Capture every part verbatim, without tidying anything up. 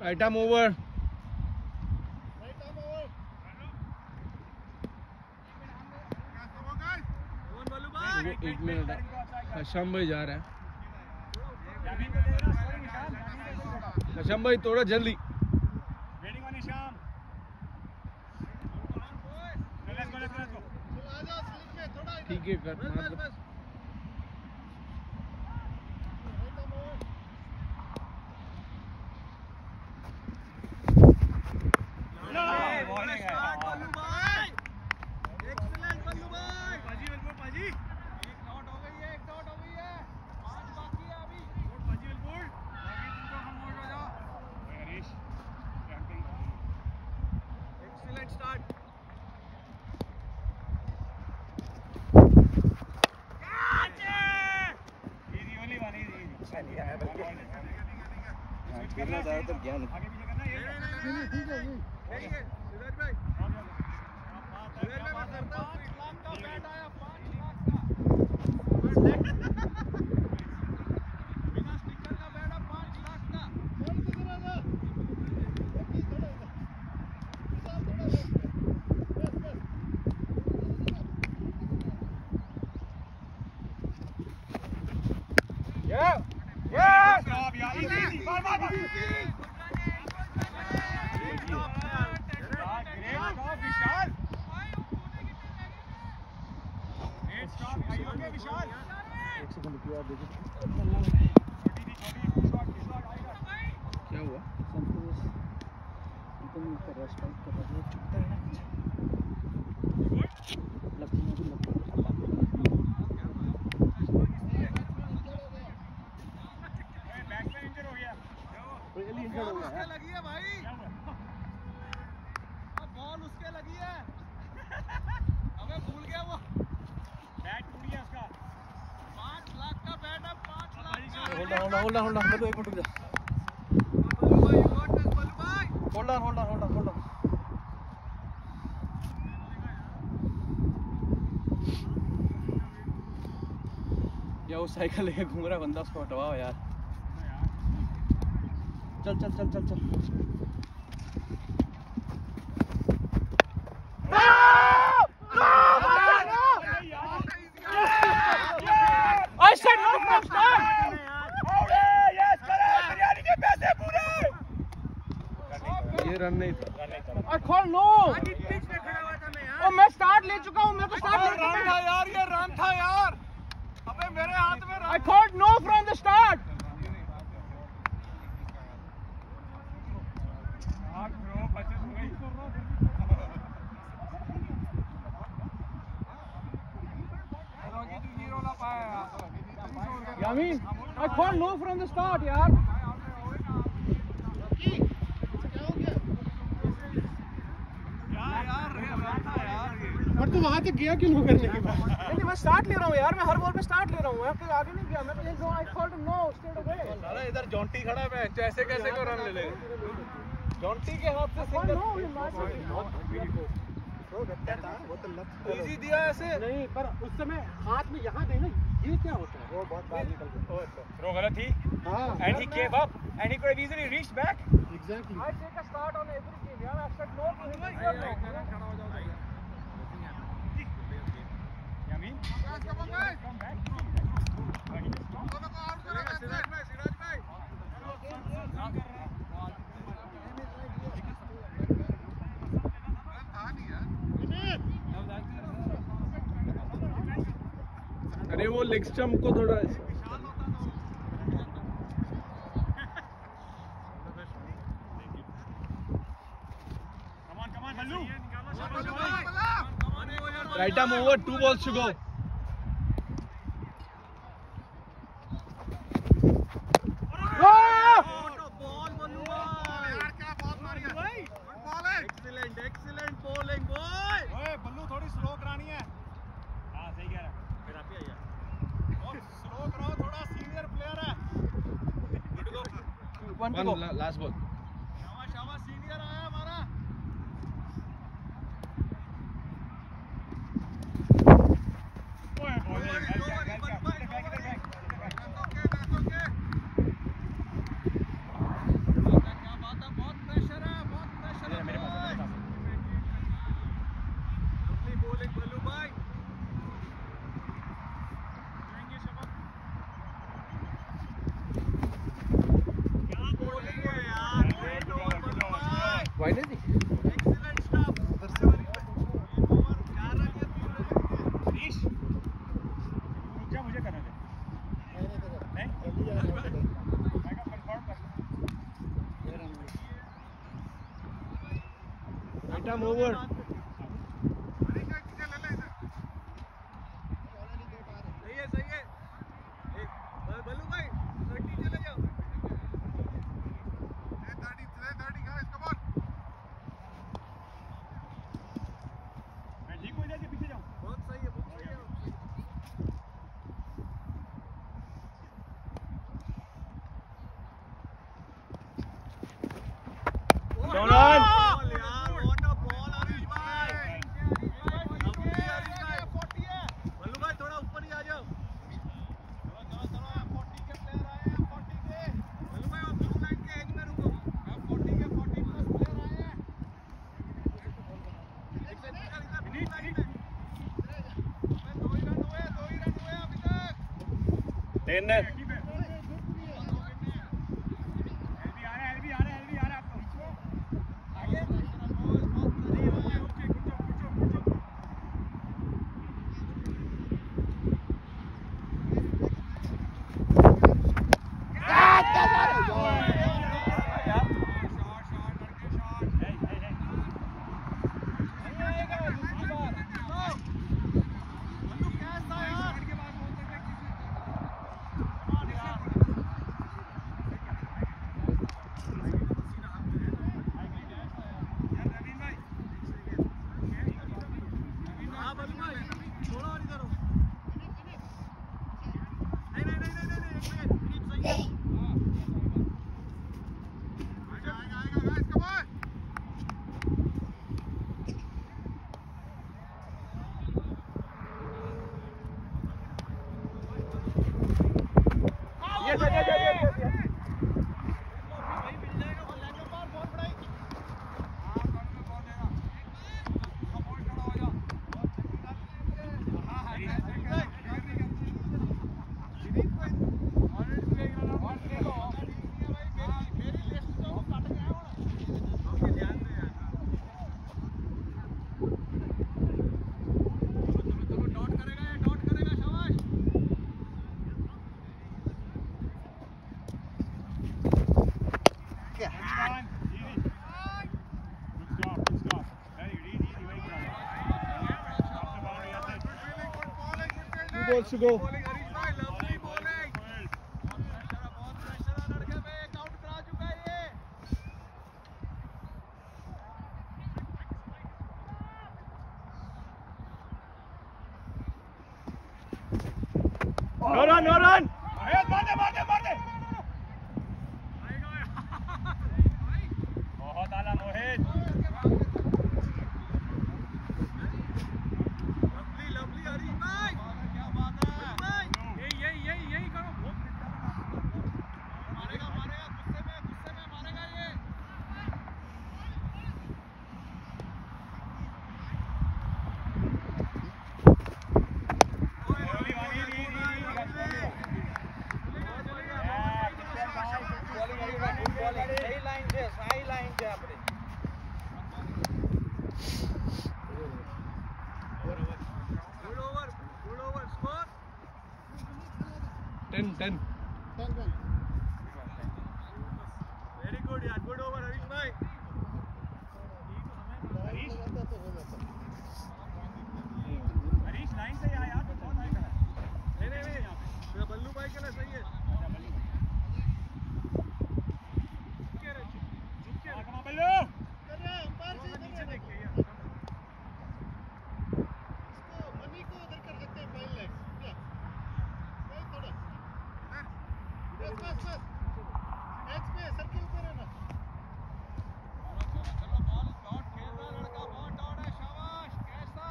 Right arm over. एक minute है। शाम भाई जा रहा है। शाम भाई थोड़ा जल्दी। ठीक है कर मार दो। क्या हुआ? लगी है भाई, अब बॉल उसके लगी है। हमें भूल गया वो बैट टूट गया उसका। पाँच लाख का बैट है, पाँच लाख का। Hold on hold on hold on एक मिनट रुक जा। Hold on hold on hold on hold on. या वो साइकिल लेके घूम रहा बंदा, उसको हटवाओ यार। चल चल चल चल चल। I said no from start. Yes, correct. Biryani के पैसे पूरे। ये रन नहीं था। I call no. ओ मैं स्टार्ट ले चुका हूँ, मैं तो स्टार्ट ले चुका हूँ यार, ये रन था यार। अबे मेरे हाथ में run. I called no from the start. Yamin, I called no from the start, यार। पर तू वहाँ तक गया क्यों नहीं करने के बाद? नहीं मैं स्टार्ट ले रहा हूँ यार, मैं हर बॉल पे स्टार्ट ले रहा हूँ, मैं कहीं आगे नहीं गया। मैं तो यही I called no straight away। साला इधर जॉन्टी खड़ा है, मैं ऐसे कैसे को रन ले लेगा? जॉन्टी के हाथ से सिंगल। इजी दिया ऐसे नहीं, पर उस समय हाथ में यहाँ देना, ये क्या होता है? वो बहुत बाहर निकल गया। थ्रो गलत थी। हाँ। And he gave up and he could have easily reached back. Exactly. I take a start on every game. यार I said no to him. खड़ा हो जाओ भाई। यामीन। Come back. Come back. Siraj भाई, सिराज भाई। अरे वो लेग स्टंप को थोड़ा right arm over, two balls to go. Excellent excellent bowling boy. ओए बल्लू थोड़ी स्लो करानी है। हाँ सही कह रहा है, फिर आप ही आइए और स्लो कराओ, थोड़ा सीनियर प्लेयर है। One two go, last ball. शाबाश शाबाश, सीनियर आया हमारा। ओए बॉलिंग क्या बात है। नहीं आइटम ओवर सही है सही है बल्लू भाई थर्टी चले जाओ thirty thirty guys come on मैं ठीक हो जाए के पीछे जाऊं बहुत सही है बहुत सही है Don't run. Ten. Balls to go. No run, no run. मार दे, मार दे, मार दे. बहुत आला मोहित. Lovely, lovely, Harish bhai. क्या बात है? यही, यही, यही, यही करो. मारेगा, मारेगा, गुस्से में, गुस्से में मारेगा ये. सही लाइन છે સહી લાइन છે આપણે Good over, good over. Score? ten ten Very good yaar. Good over, Harish bhai. Harish Harish line से यार यार तो बहुत हाई करा. नहीं नहीं नहीं मेरा बल्लू भाई के लिए सही है. कमा बल्लू. नीचे देखिए यार. मनी को उधर कर सकते हैं फाइव लैक्स थोड़ा बस बस बस एच पे सर्किल पे रहना चलो बॉल डॉट खेल रहा लड़का बहुत डॉट है शाबाश कैसा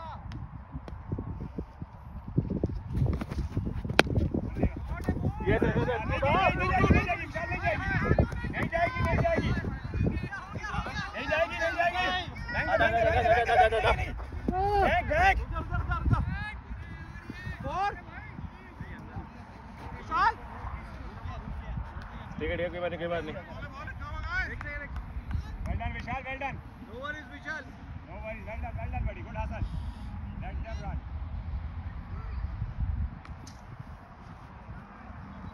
ये दे दे दे. नहीं जाएगी नहीं जाएगी नहीं जाएगी नहीं जाएगी नहीं जाएगी नहीं जाएगी नहीं जाएगी. Back back. ठीक है ठीक है कोई बात नहीं कोई बात नहीं. Well done Vishal, well done. No worries Vishal. No worries, well done, well done buddy. Good Hassan. Let them run.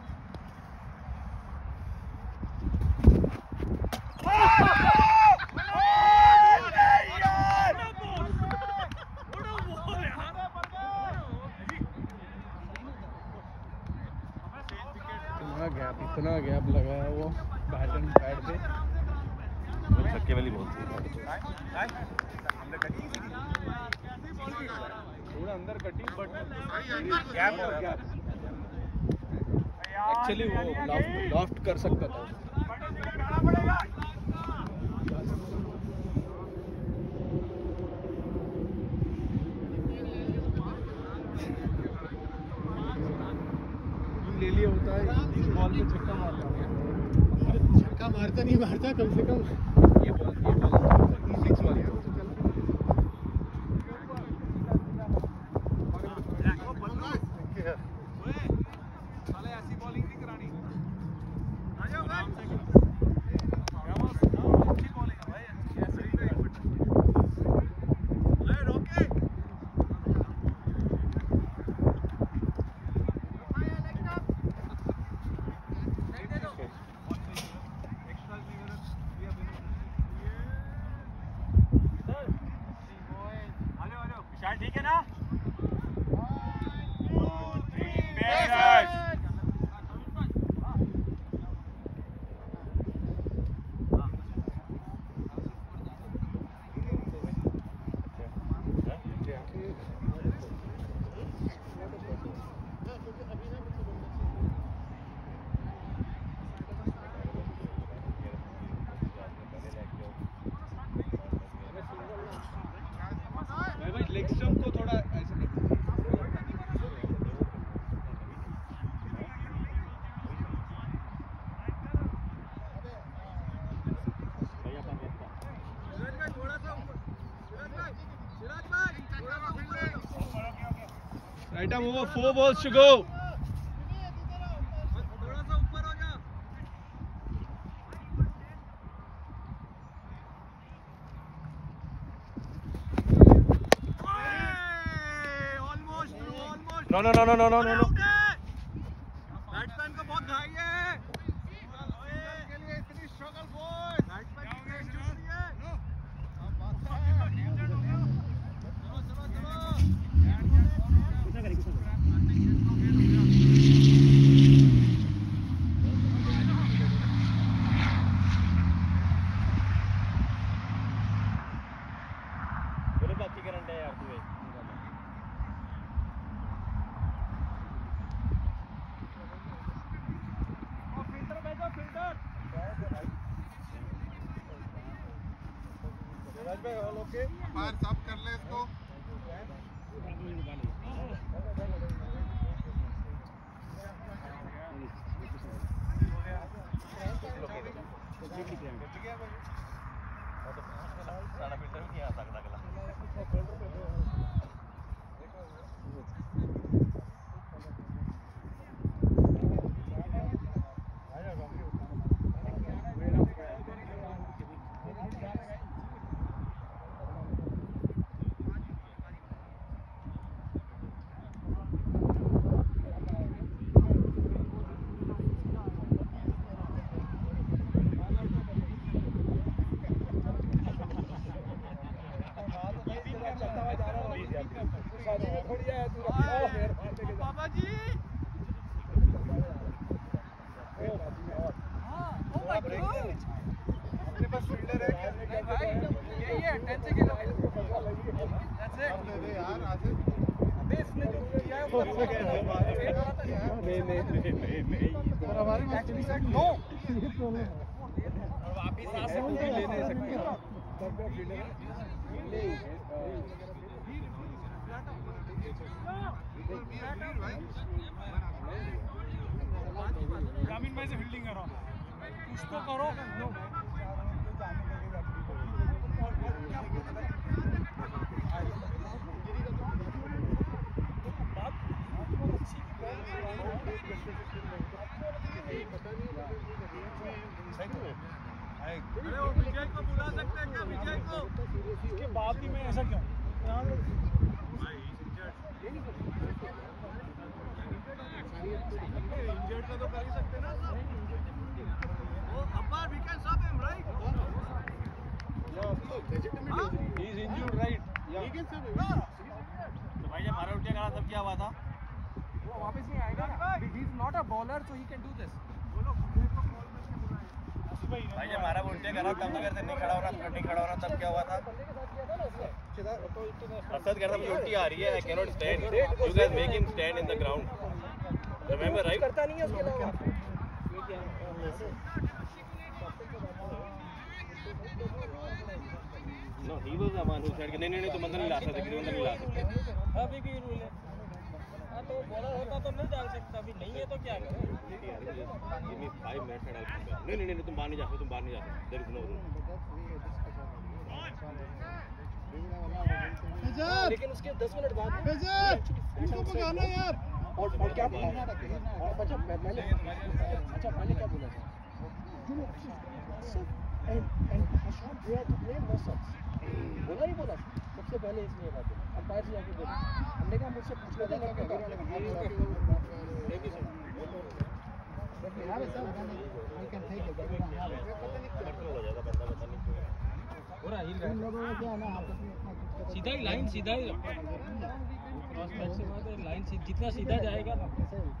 Gap इतना गैप लगा है वो बैटन पैड पे वो छक्के वाली बहुत थी थोड़ा अंदर कटी बट गैप हो गया एक्चुअली वो लॉफ्ट लॉफ्ट कर सकता था ले लिया होता है इस बॉल पे छक्का मारता छक्का मारता नहीं मारता कम से कम ये बॉल ये बॉल सिक्स वाली साले ऐसी बॉलिंग नहीं करानी आ जाओ भाई अच्छी बॉलिंग है भाई ऐसे ही ले रोके ठीक है ना लेग स्टंप को थोड़ा ऐसे right arm over four balls to go थोड़ा सा ऊपर हो जा no no no no no no no batsman को बहुत घाई है के लिए इतनी स्ट्रगल बॉय बैट्समैन की टेस्ट नहीं है चलो चलो चलो बोलो बाकी करंट है यार तू बाहर साफ कर ले इसको सारा फिल्टर भी नहीं आ सकता अगला बाबा जी अपने पास फील्डर है भाई यही है टेन से खेलो दैट्स इट यार आसिफ अबे इसने जो किया है वो नहीं नहीं नहीं नहीं पर हमारे में एक्चुअली सेट नो और वापस आ सकते ले नहीं सकते ग्रामीण में से फील्डिंग करो कुछ तो करो अरे वो विजय को बुला सकते हैं क्या विजय को इसके बाद भी मैं ऐसा क्यों इंजर्ड का तो कर ही सकते ना वो अब्बा we can stop him right he is injured right yeah he can save तो भाई जब मारा उल्टिया करा तब क्या हुआ था वो वापस नहीं आएगा he is not a bowler so he can do this भाई जब हमारा उल्टे करा तब तो कहते नहीं खड़ा हो रहा नहीं खड़ा हो रहा तब क्या हुआ था असद कहता मुझे उल्टी आ रही है I can not stand you guys make him stand in the ground remember right करता नहीं है उसके अलावा no he was the one who said नहीं नहीं नहीं तुम अंदर नहीं ला सकते किसी अंदर नहीं ला सकते अभी भी रूल है हां तो बॉलर होता तो नहीं डाल सकता अभी नहीं है तो क्या करें give me five minutes and I नहीं नहीं नहीं तुम बाहर नहीं जा सकते तुम बाहर नहीं जा सकते देयर इज नो रूल लेकिन उसके दस मिनट बाद इनको भगाना यार और और क्या बोला था अच्छा पहले अच्छा पहले क्या बोला था and and Ashok we have to play no shots बोला ही बोला सबसे पहले इसमें ये बात है अंपायर से जाके बोला हमने कहा मुझसे पूछ लेते हैं क्या कर रहे हैं सीधा ही लाइन सीधा ही लाइन जितना सीधा जाएगा ना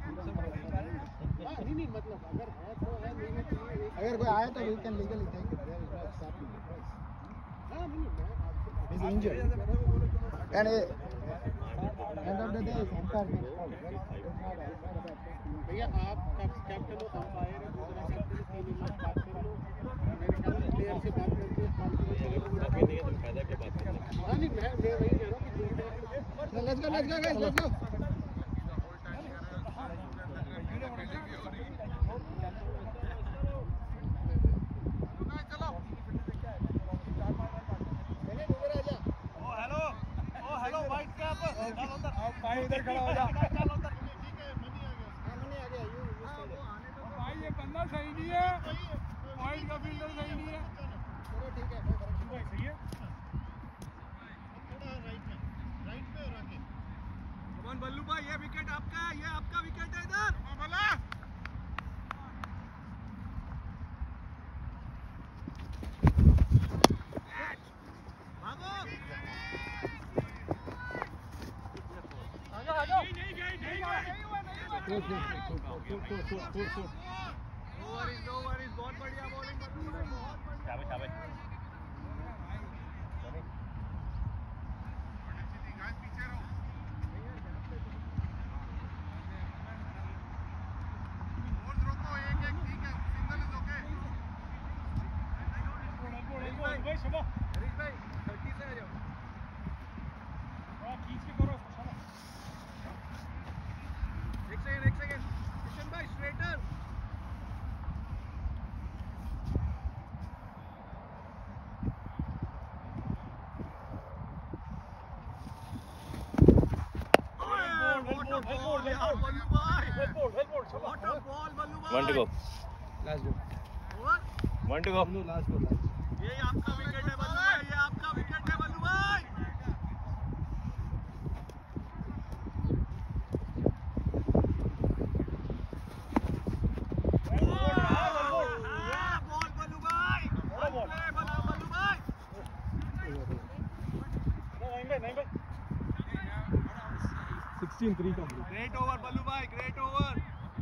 नहीं नहीं मतलब अगर है तो है नहीं है तो अगर कोई आया तो we can legally take it there is no stopping हां नहीं मैं is injured and end of the day is umpire भैया आप कैप्टन हो अंपायर है दूसरा कैप्टन तीन मैच बात कर लो मेरे ख्याल से प्लेयर से बात करके अभी नहीं है तुम फायदा क्या बात कर रहे हो हां नहीं मैं मैं वही कह रहा हूं कि let's go let's go guys let's go इधर खड़ा हो जा ठीक है मनी आ गया मनी आ गया यू भाई ये बंदा सही नहीं है पॉइंट का फील्डर सही नहीं है चलो ठीक है कोई फर्क नहीं सही है थोड़ा राइट में राइट पे और आके कमान बल्लू भाई ये विकेट आपका है ये आपका विकेट है इधर भला Good, good, good, good, good, good, good, good. No worries, no worries. बहुत बढ़िया बॉलिंग कर रहा है बहुत बढ़िया शाबाश शाबाश One to go. Last ball. One to go. No, last ball. Last. ये आपका विकेट है बल्लू भाई ये आपका विकेट है बल्लू भाई बॉल बल्लू भाई बॉल बल्लू भाई नहीं भाई नहीं भाई sixteen three complete. Great over Ballu भाई ग्रेट ओवर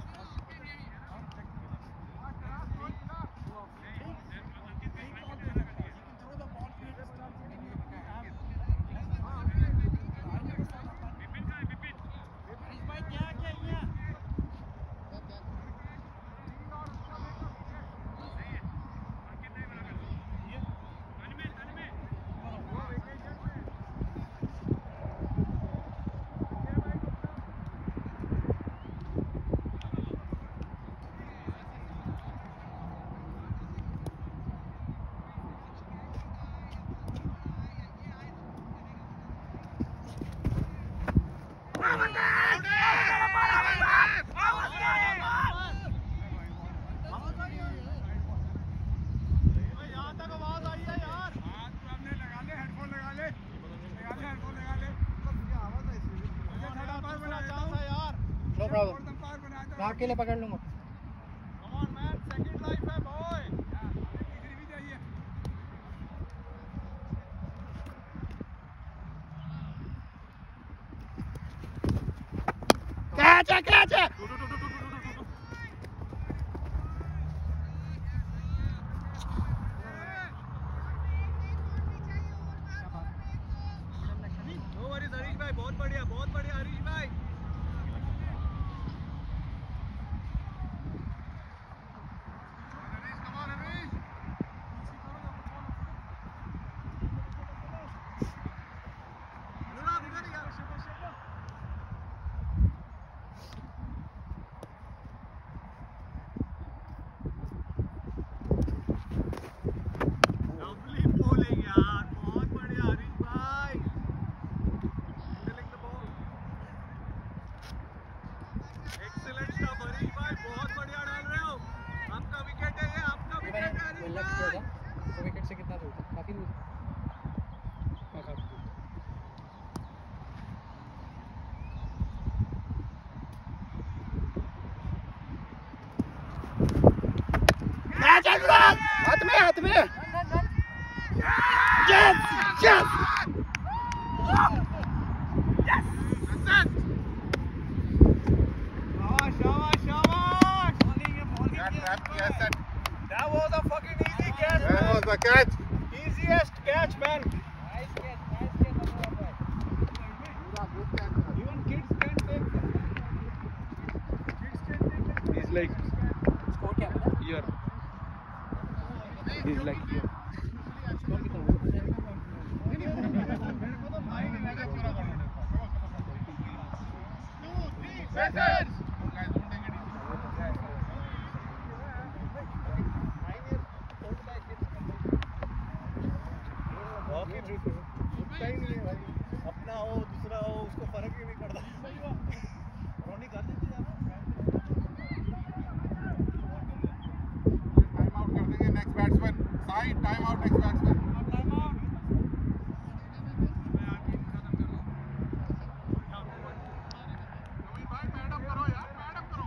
मैं अकेले पकड़ लूंगा come on man second life है बॉय तीसरी भी चाहिए कैच है कैच है में हाथ में yes yes That was a fucking easy catch, man. That was the catch. Easiest catch, man. Nice catch, nice catch, Anurag bhai. Even kids can take it. Kids can take it. he's like Score क्या है? here he's like here Score कितना हुआ? Pacers. अपना हो दूसरा हो उसको फर्क ही नहीं पड़ता रोनी कर देती है टाइम आउट कर देंगे next batsman sign time out next batsman time out भाई मैडम करो यार मैडम करो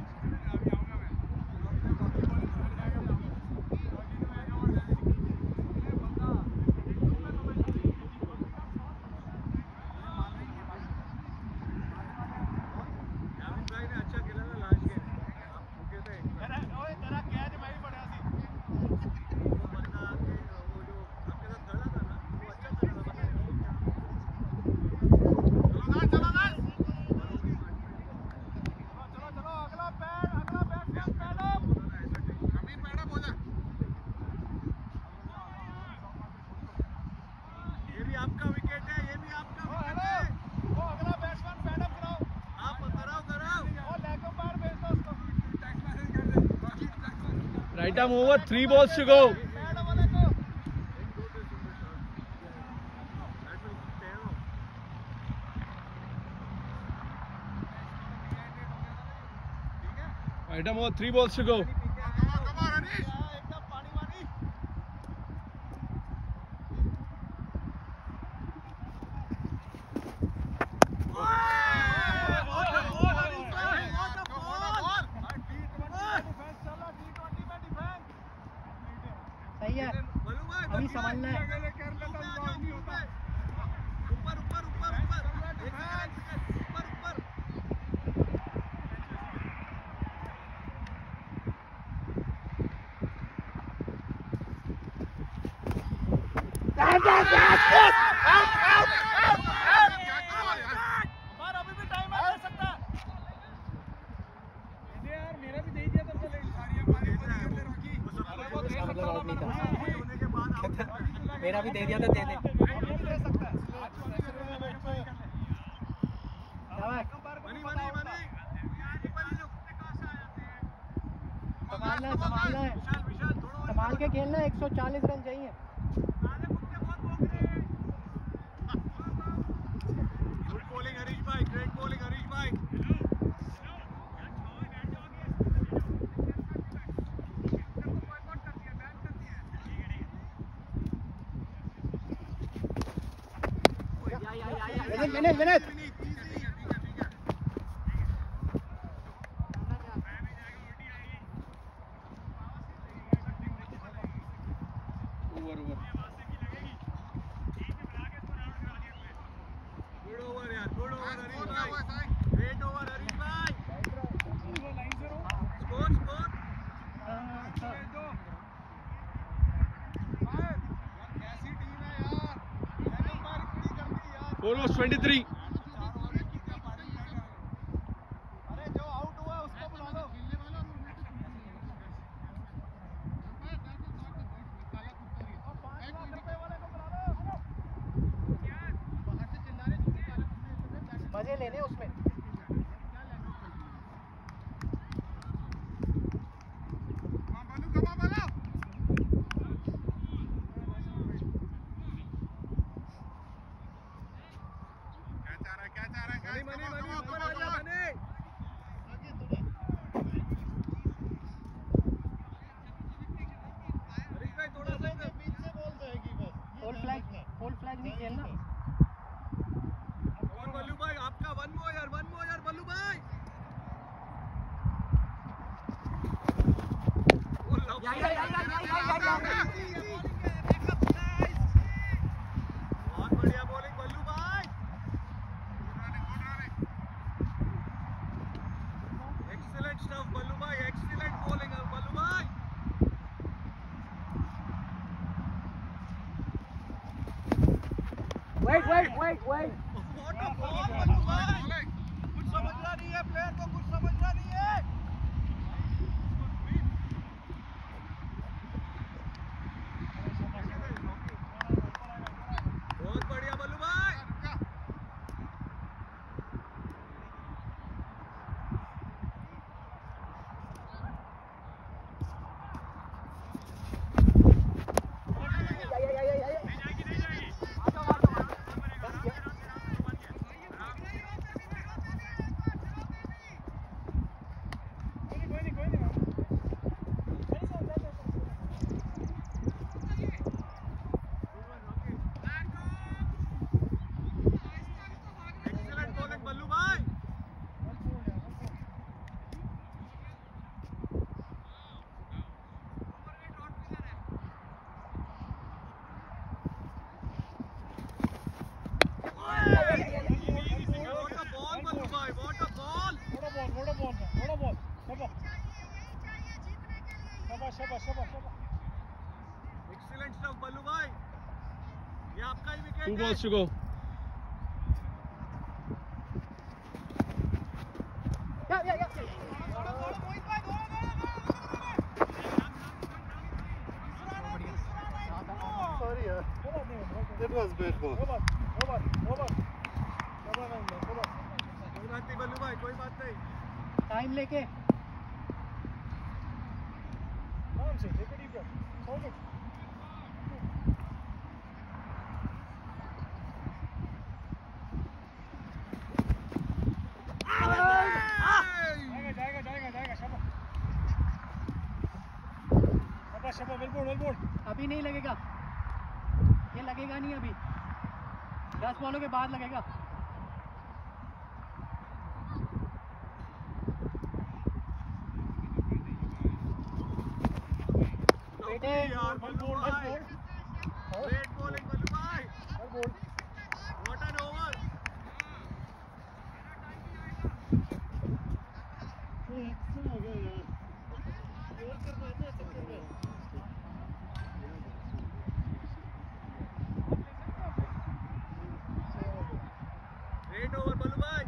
अच्छा खेला ना लास्ट गेम ओए तेरा कैच भाई बढ़िया सी वो बंदा के वो जो आपके साथ खड़ा था ना वो अच्छा था चलो ना चलो ना चलो चलो अगला पैड अगला बैट्समैन मैडम अमीर मैडम हो जा ये भी आपका विकेट है ये भी आपका विकेट है वो अगला बैट्समैन मैडम कराओ आप कराओ कराओ और लेग बार भेज दो उसको टैक्स मैसेज कर दे right arm over three balls to go madam वाले को right arm over three balls to go come on come on Anish एकदम पानी वानी सही है अभी संभालना है ऊपर ऊपर ऊपर ऊपर ऊपर ऊपर अभी भी टाइम आ सकता है यार मेरा भी दे दिया तो इसका मतलब आउट नहीं था मेरा भी दे दिया था दे दे संभालना है संभालना है संभाल के खेलना है एक सौ चालीस रन चाहिए गुड बॉलिंग हरीश भाई ग्रेट बॉलिंग हरीश भाई minute minute over over good over यार गुड ओवर हरीश भाई ग्रेट ओवर हरीश भाई स्कोर स्कोर कैसी टीम है यार मैडम बार इतनी जल्दी यार four balls twenty-three अरे जो आउट हुआ उसको बुला लो मजे लेने उसमें फुल फ्लैग फुल फ्लैग नहीं खेलना और बल्लू भाई आपका वन मोर यार वन मोर यार बल्लू भाई या या या या या या wait, wait. What a ball, बल्लू भाई। कुछ समझना नहीं है प्लेयर को, कुछ समझना नहीं है। बहुत बढ़िया बल्लू भाई। Excellent stuff, बल्लू भाई। ये आपका ही विकेट है। Two balls to go. Yeah, yeah, yeah. Sorry, yaar. That was bad ball. कोई बात नहीं बल्लू भाई, कोई बात नहीं। टाइम लेके अभी नहीं लगेगा, ये लगेगा नहीं अभी, दस बॉलों के बाद लगेगा। यार बल्लू भाई, great bowling बल्लू भाई। What an over। हो गया यार। और करना है ना चक्कर में। Great over बल्लू भाई।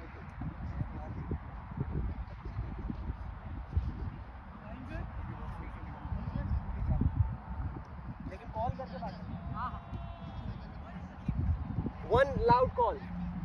लेकिन कॉल करके बात हाँ हाँ वन लाउड कॉल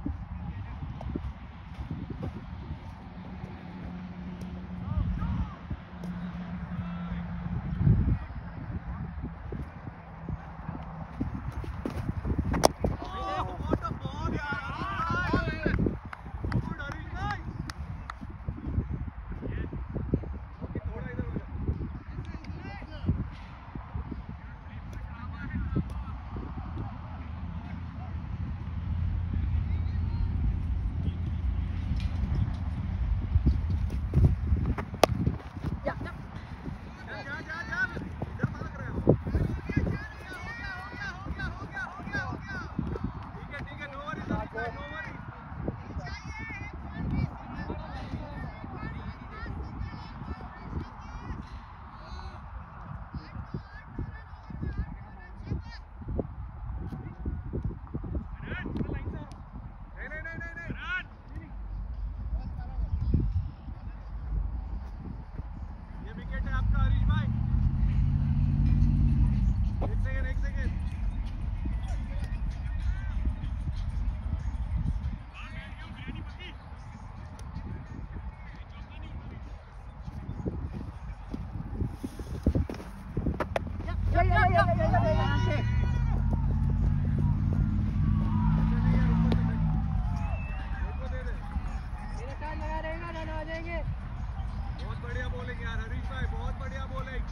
बहुत बढ़िया बॉलिंग यार हरीश भाई, बहुत बढ़िया bowling.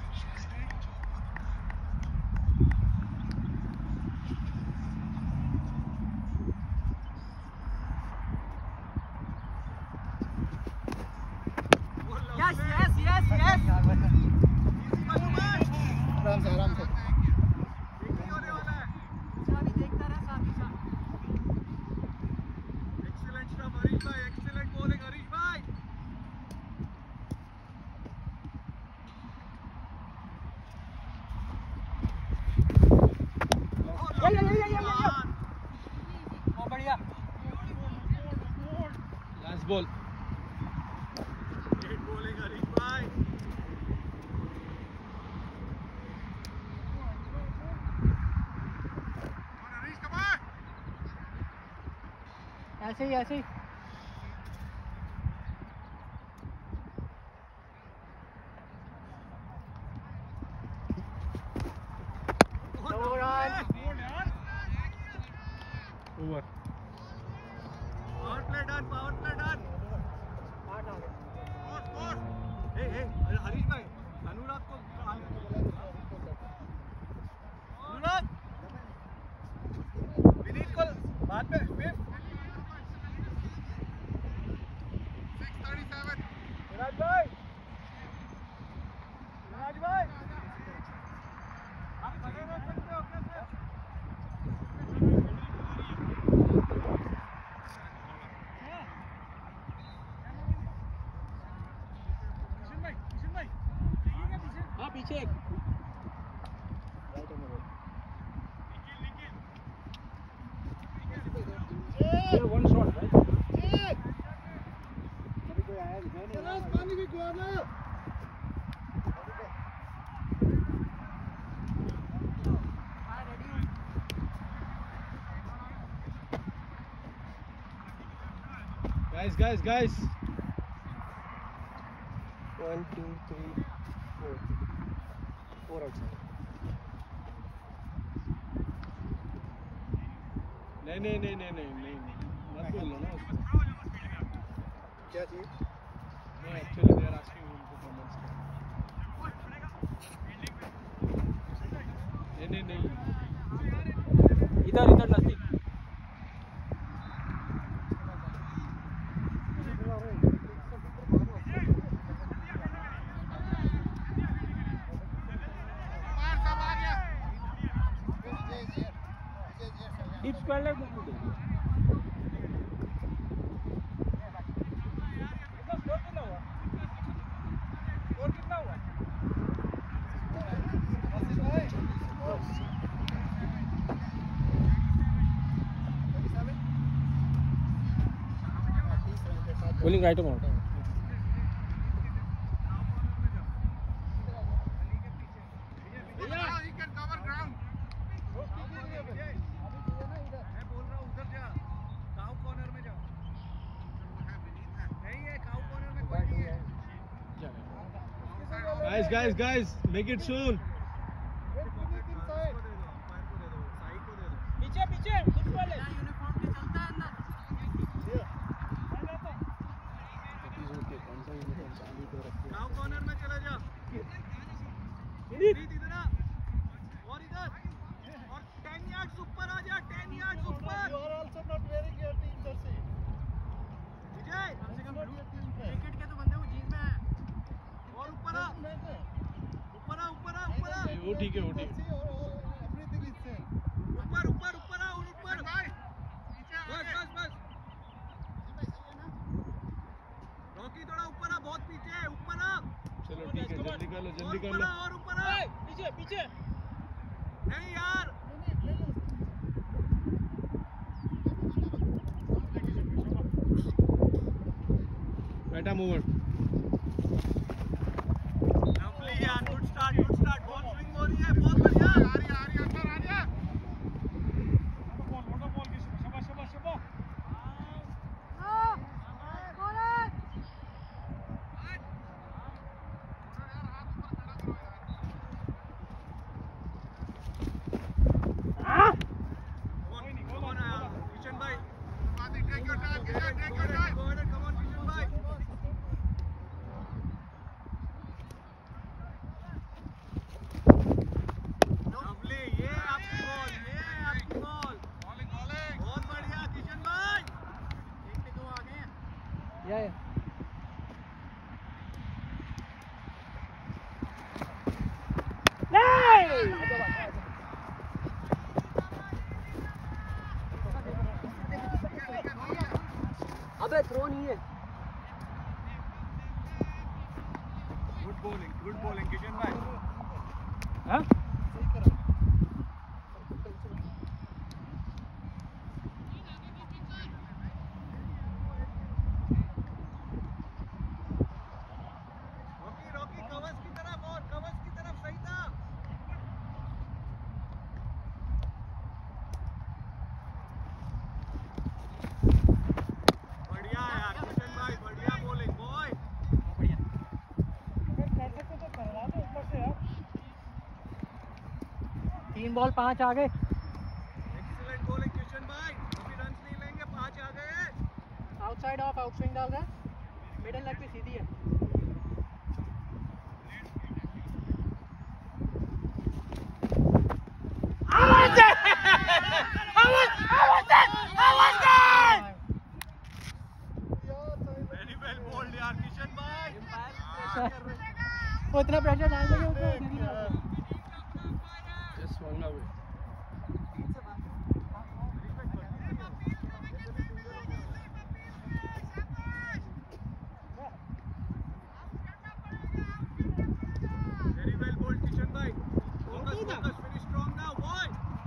Yes yes yes yes आराम से आराम से होने वाला है। अभी देखता रहा साथ ही साथ एक्सीलेंट स्टफ हरीश भाई, एक्सीलेंट बॉलिंग हरीश भाई। या या या या या ball. Great bowling, Harish bhai. Harish, come on. ऐसे ही ऐसे ही Over. Power play done, power play done. Score, score. Hey, hey, Harish bhai, Anurag को Anurag, विनीत को बाद में fifth. six thirty-seven. विराज भाई, विराज भाई, आप खड़े रह सकते हो कैसे? हाँ पीछे एक One shot, right? पानी भी गुआना Guys, guys, guys. One, two, three, four. Four outside. नहीं नहीं नहीं नहीं नहीं नहीं मत बोलो ना उसको. क्या चीज नहीं actually they are asking him to come and start. नहीं नहीं नहीं. इधर इधर नजदीक. It's kind of good. Bowling right or not? He can cover ground. मैं बोल रहा हूँ उधर जा, काउ कॉर्नर में जाओ. नहीं है, काउ कॉर्नर में कोई नहीं है. Guys, guys, guys, make it soon. पीछे पीछे कुछ वाले यूनिफॉर्म पे चलता है अंदर काउ कॉर्नर में चला जा. इधर आ और इधर और ten yards ऊपर आ जा. ten yards ऊपर. You are also not wearing your team jersey. विजय कम से कम क्रिकेट के तो बंदे वो जीत में है और ऊपर आ, ऊपर आ, ऊपर आ, ऊपर आ. वो ठीक है वो ठीक है. Everything is same. ऊपर ऊपर ऊपर आ और ऊपर. बस बस बस. रॉकी थोड़ा ऊपर आ, बहुत पीछे है. ऊपर आ. चलो ठीक है जल्दी कर लो और जल्दी कर ऊपर लो. आ और ऊपर आ. पीछे पीछे नहीं यार. बेटा मूवर. Lovely यार. Good start, good start. Ball swing हो रही है. बहुत बढ़िया. आ रही है, आ रही है, अंदर आ रही है. Come on, uh, Kishan bhai. Take your time, Kishan, take your time. Go ahead, come on, Kishan bhai. Lovely, ये आपकी बॉल, ये आपकी बॉल. Bowling, bowling. बहुत बढ़िया, किशन भाई. एक पे दो आ गए हैं. या या अबे थ्रो नहीं है. Good bowling, good bowling, Kishan भाई. हाँ? तीन बॉल पाँच आ गए। एक्सीलेंट बॉलिंग किशन भाई, अभी रन नहीं लेंगे, पाँच आ गए। आउटसाइड ऑफ आउट स्विंग डाल रहा है, मिडिल लेग पे सीधी है। वेरी वेल बोल्ड यार किशन भाई। वो इतना प्रेशर डाल देंगे उसको। Just swung away. Very well bowled Kishan भाई। Focus, focus, finish strong now boy.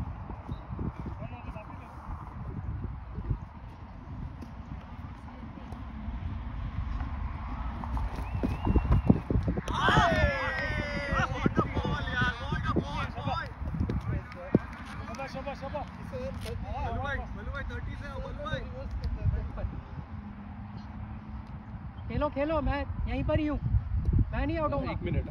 खेलो खेलो, मैं यहीं पर ही हूँ, मैं नहीं आउट होऊंगा। एक मिनट।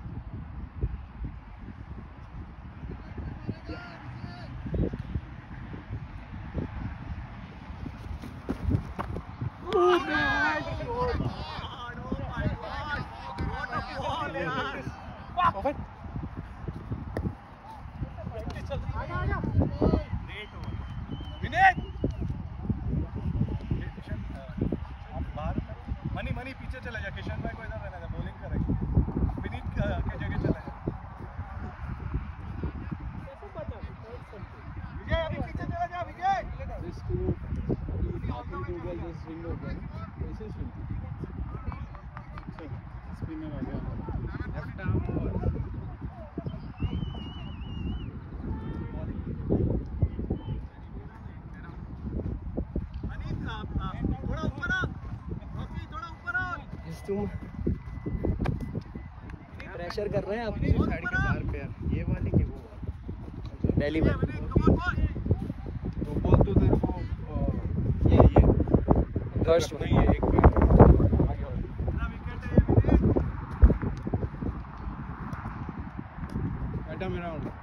मनी मनी पीछे चला जा, किशन भाई को इधर रहना था, बॉलिंग करेंगे। विनीत के जगह चला जा। विजय अभी पीछे चला जा विजय। This two, after two balls, just swing over. ऐसे swing. Spinner आ गया. Left arm over. अनित आप थोड़ा ऊपर आ, रॉकी थोड़ा ऊपर आ। तुम प्रेशर कर रहे हैं अपनी साइड के बाहर पे यार. ये वाली के वो. पहली बार विनीत कम ऑन बॉय। तो बॉल तो तेरे को ये ये फर्स्ट नहीं है एक पे. कितना विकेट है ये विनीत? बैठा मेरा आउट.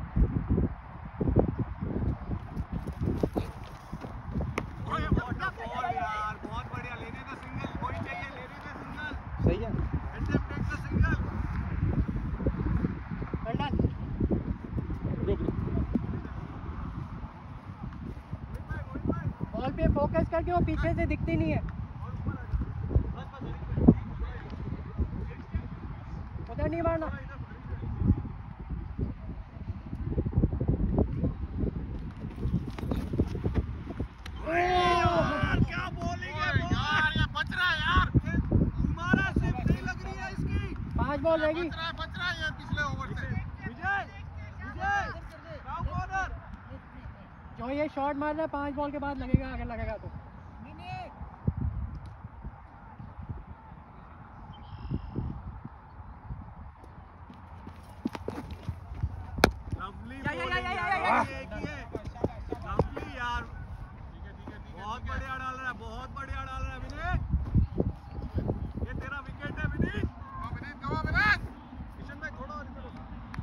ओए व्हाट अ बॉल यार, बहुत बढ़िया। लेने का सिंगल, कोई चाहिए लेने का सिंगल। सही है। Let them take the single. Ball पे फोकस करके, वो पीछे से दिखती नहीं है। उधर नहीं मारना। यार क्या बॉलिंग है यार, ये बच रहा है यार। तुम्हारा सिर्फ नहीं लग रही है इसकी। पांच बॉल रहेगी। बच रहा है, बच रहा है ये पिछले ओवर से। Vijay Vijay round corner. जो ये शॉट मार रहा है, पांच बॉल के बाद लगेगा, अगर लगेगा तो। लवली बॉलिंग यार, एक ही है। लवली यार, बहुत बढ़िया डाल रहा है, बहुत बढ़िया डाल रहा है विनीत। ये तेरा विकेट है विनीत। विनीत कमा विनीत। किशन भाई थोड़ा और इधर हो।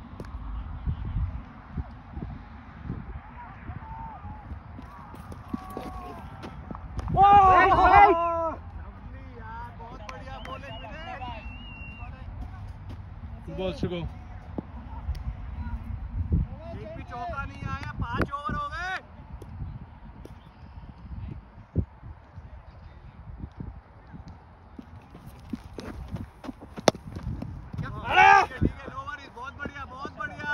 लवली यार, बहुत बढ़िया बॉलिंग विनीत। बॉल से गो. एक भी चौका नहीं आया, पांच ओवर हो गए। ठीक है, ठीक है, नो वरीज, बहुत बढ़िया, बहुत बढ़िया।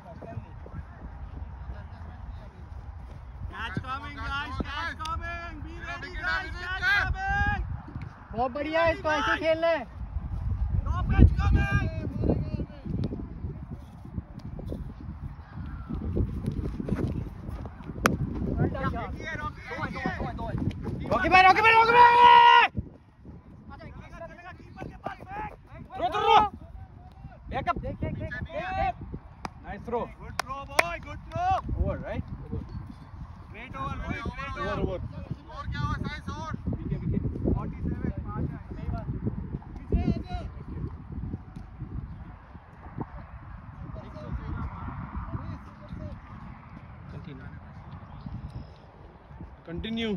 Catch coming guys, catch coming, be ready guys, catch coming. बहुत बढ़िया है, इसको ऐसे खेलना है। No catch coming. देखिए रॉकी, रॉकी भाई, रॉकी भाई, रॉकी भाई! चलेगा कीपर के पास बैक। Throw, throw! बैकअप, देख, देख, देख, देख, देख। Nice throw. Good throw boy, good throw. Over, right? Great over boy, great Over, over. over. और क्या हुआ साइज और? Wicket wicket. सैंतालीस पांच है। सही बात। पीछे आ जा। Continue.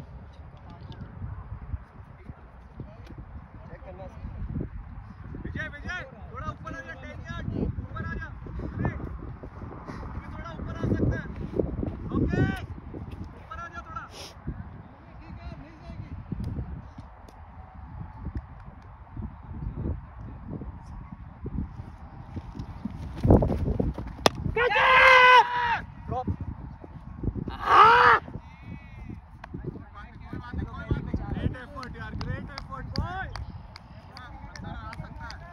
विजय विजय थोड़ा ऊपर आ जा, टेन यार्ड ऊपर आ जा, थोड़ा ऊपर आ सकता है। ओके ऊपर आ जा थोड़ा, ठीक है मिल जाएगी। ड्रॉप ग्रेट एफर्ट यार, ग्रेट एफर्ट बॉय। अंदर आ सकता है।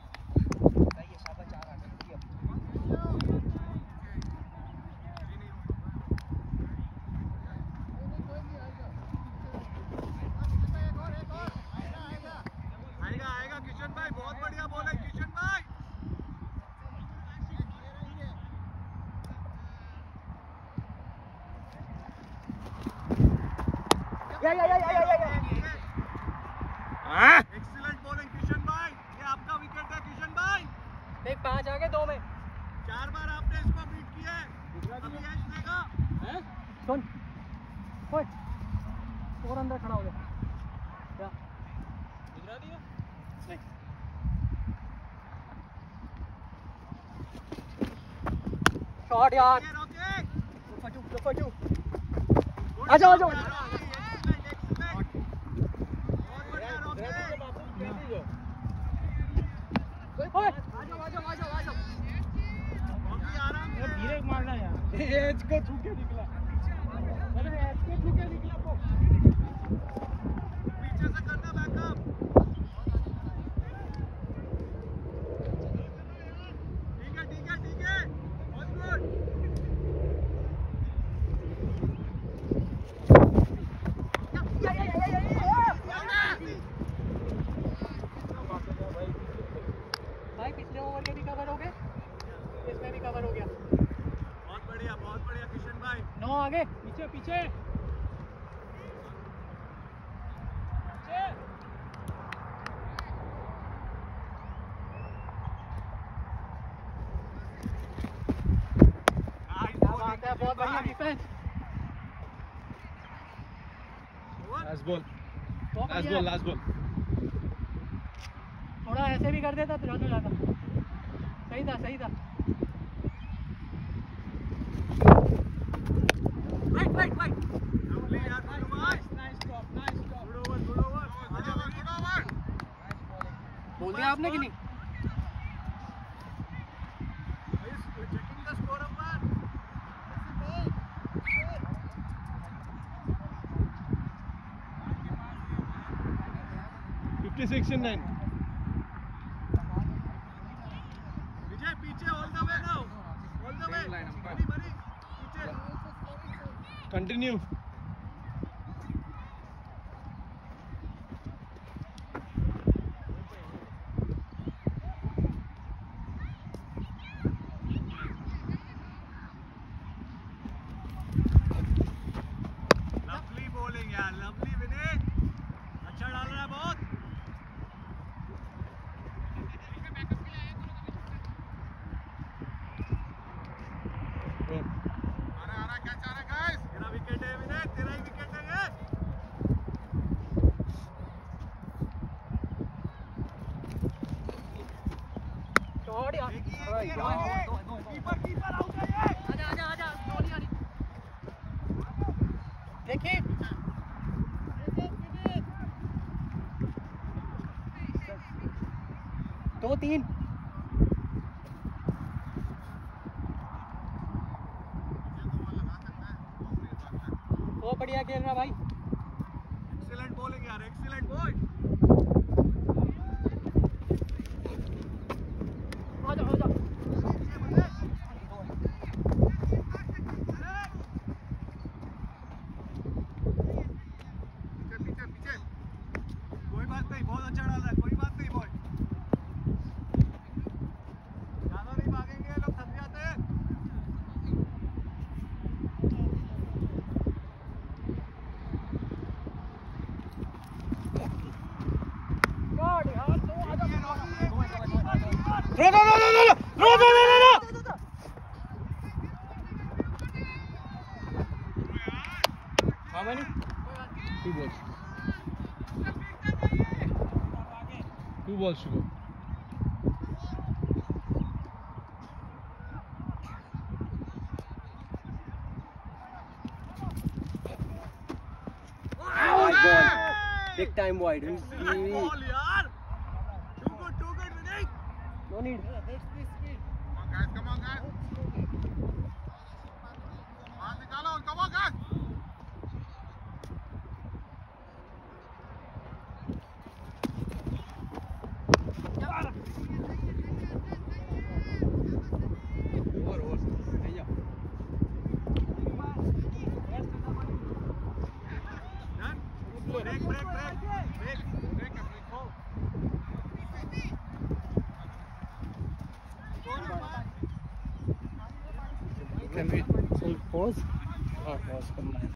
आएगा आएगा किशन भाई, बहुत बढ़िया बॉल है किशन भाई। या या या या या या हाँ? एक्सीलेंट बॉलिंग किशन भाई, ये आपका विकेट है किशन भाई। देख पांच आगे दो में। चार बार आपने इसको बीट किया है, अभी एज देगा। हैं सुन ओए और अंदर खड़ा हो जा क्या गुजरा दिया नहीं शॉट यार ओके ओके फटू फटू आ जाओ आ जाओ ओए आ जाओ आ जाओ आ जाओ आ जाओ धीरे मारना यार एज को छू के निकला अरे एज को छू के निकला वो पीछे से करना बैकअप। ठीक है ठीक है ठीक है बहुत गुड। भाई पिछले ओवर के भी कवर हो गए, इसमें भी कवर हो गया। बहुत बढ़िया बहुत बढ़िया किशन भाई। नौ आगे पीछे पीछे बहुत बढ़िया डिफेंस। Last ball. बहुत Last बढ़िया। ball. Last ball. थोड़ा ऐसे भी कर देता तो रन हो जाता। सही था सही था। Right right right. लवली यार good over, nice drop nice drop, good over good over, good over good over. बोल दिया आपने कि नहीं? Checking the score umpire. fifty-six and nine. Vijay पीछे all the way now, all the way Mani Mani पीछे। Continue. Lovely bowling यार, lovely Vinay, अच्छा डाल रहा है बहुत। Go. आ रहा आ रहा क्या चाह रहा गाइस? तेरा विकेट है विनय, तेरा ही विकेट है ये। शॉट यार। एक ही एक ही है, कीपर कीपर आउट है ये। आजा आजा आजा गोली वाली। देखिए दो तीन बहुत बढ़िया खेल रहा भाई। एक्सीलेंट बॉलिंग यार, एक्सीलेंट बॉय। आजा आजा पीछे पीछे पीछे, कोई बात नहीं, बहुत अच्छा डाल रहा है, कोई बात नहीं बॉय। ज्यादा नहीं भागेंगे, लोग थक जाते हैं। शॉट यार तो आजा No, no, no, no, no, no, no, no, no, no, no. How many? balls to go. Wide ball. Big time wide. Who's Ball, yaar. Too good, too good, Vinay. No need. That's the speed. Come on, guys. Come on, guys. Ball nikalo. Come on, guys. Break, break, break. Break, break, break. Can we Pause. oh, pause करना है